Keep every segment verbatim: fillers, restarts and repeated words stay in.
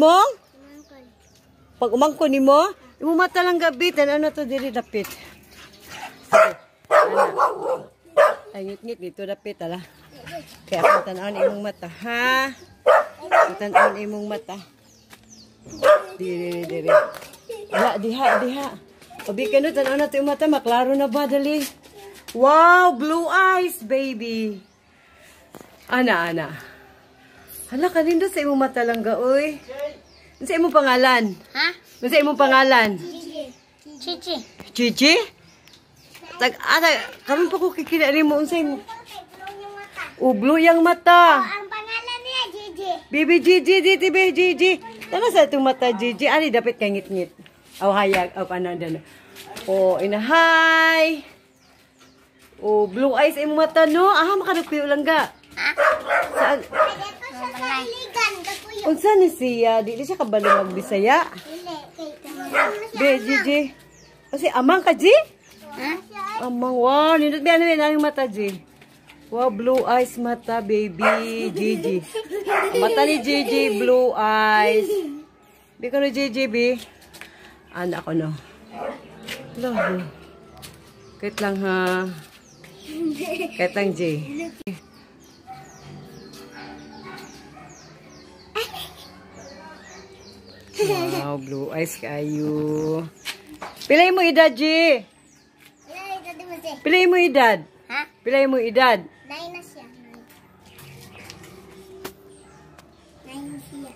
mo? Pag umangko ni mo, imo mata lang gabi, tan ano to diri dapit. Ay ngit-ngit dito dapit ala. Kaya ako tan-aon imong mata, ha? Tan-aon imong mata. Diri diri. Ala diha diha. Obi kanu tan-aon na to imong mata, maklaro na ba dali? Wow, blue eyes, baby. Ana ana. Hala kanindo sa imong mata lang ga oy. Unsa imong pangalan? Ha? Unsa imong pangalan? Chichi. Chichi? Tag ada karon pa ko kikita nimo unsa imong O blue yang mata. Ang pangalan niya Gigi. Bibi Gigi, Gigi, Bibi Gigi. Tama sa itong mata Gigi. Ani dapat kay ngit-ngit. Aw hayag aw pananda. Oh, ina hi. Oh, blue eyes imong mata no. Aha makadugpiyo lang ga. Ha? Saan? Unsa ni siya? Di siya kabalo magbisaya. Be Gigi. Kasi amang ka G? Ha? Amang wow, nindot ba ano yung mata G? Wow, blue eyes mata baby Gigi. Mata ni Gigi blue eyes. Bi ko no Gigi bi. Anak ko no. Loh. Kait lang ha. Kait lang G. Wow, blue eyes kayo. Pilay mo edad, G. Pilay mo edad. Ha? Pilay mo edad. Nine na siya. Nine na siya.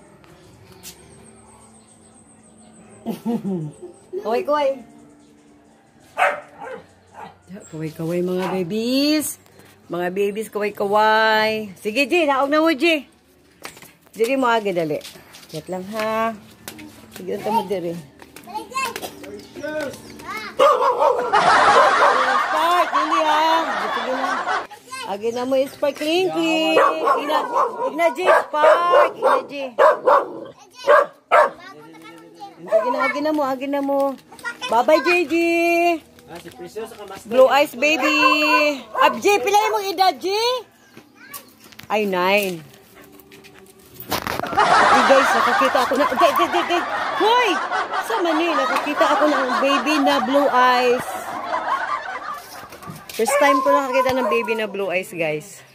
Kaway-kaway. Kaway-kaway mga babies. Mga babies, kaway-kaway. Sige, G. Naog na mo, G. Diri mo agad, dali. Wait lang, ha. Sige, unta mo diri. Spark, hindi ha. Sige na. Agi na mo spark, Linky. Ina, Igna G, spark. Igna G. Agi na, agi na mo, agi na mo. Bye-bye, J J. Blue eyes, baby. Ab, J, pilay mong edad, J. Ay, nine. Okay guys, nakakita ako na, day, day, day, day. Hoy! Sama ni, nakakita ako ng baby na blue eyes. First time ko nakakita ng baby na blue eyes, guys.